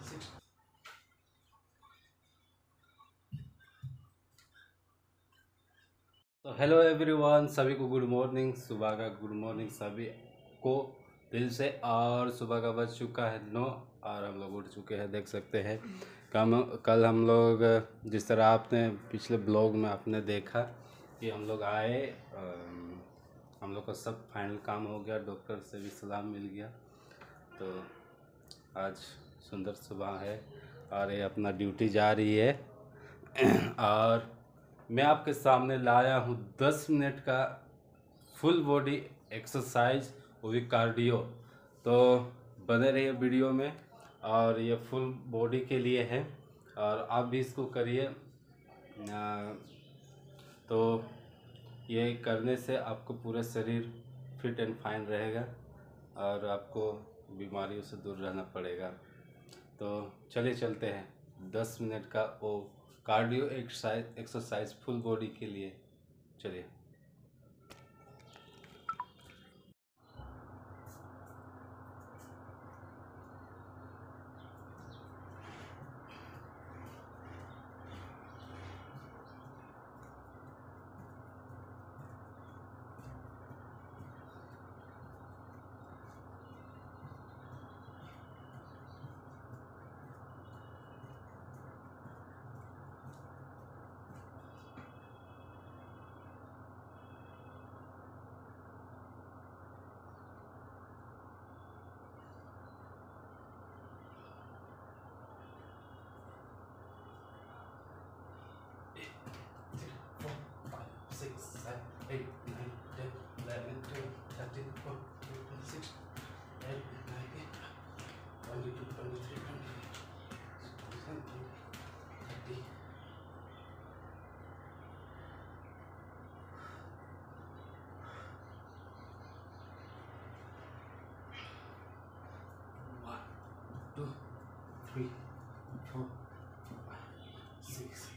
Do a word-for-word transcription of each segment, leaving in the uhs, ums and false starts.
तो hello everyone, सभी को गुड मॉर्निंग। सुबह का गुड मॉर्निंग सभी को दिल से। और सुबह का बज चुका है नौ और हम लोग उठ चुके हैं, देख सकते हैं। कम कल हम लोग, जिस तरह आपने पिछले ब्लॉग में आपने देखा कि हम लोग आए, अम, हम लोग का सब फाइनल काम हो गया, डॉक्टर से भी सलाम मिल गया। तो आज सुंदर सुबह है और ये अपना ड्यूटी जा रही है। और मैं आपके सामने लाया हूँ दस मिनट का फुल बॉडी एक्सरसाइज, वो भी कार्डियो। तो बने रहिए वीडियो में। और ये फुल बॉडी के लिए है और आप भी इसको करिए। तो ये करने से आपको पूरा शरीर फिट एंड फाइन रहेगा और आपको बीमारियों से दूर रहना पड़ेगा। तो चलिए चलते हैं दस मिनट का वो cardio exercise exercise full body के लिए। चलिए। Two, three, four, five, six.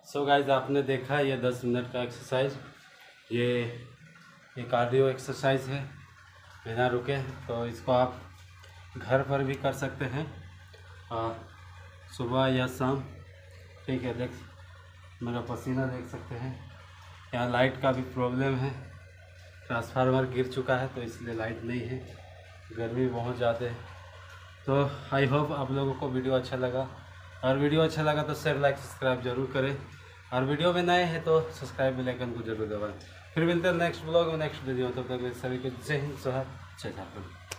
So guys आपने देखा ये दस मिनट का एक्सरसाइज, ये ये कार्डियो एक्सरसाइज है बिना रुके। तो इसको आप घर पर भी कर सकते हैं और सुबह या शाम। ठीक है, देख मेरा पसीना देख सकते हैं। यहाँ लाइट का भी प्रॉब्लम है, ट्रांसफार्मर गिर चुका है तो इसलिए लाइट नहीं है, गर्मी बहुत ज़्यादा है। तो आई होप आप लोगों को वीडियो अच्छा लगा, और वीडियो अच्छा लगा तो शेयर लाइक सब्सक्राइब जरूर करें, और वीडियो में नए हैं तो सब्सक्राइब बेल आइकन को जरूर दबाएं। फिर मिलते हैं नेक्स्ट ब्लॉग में नेक्स्ट वीडियो। तब तक सभी को जय हिंद, जय झारखंड।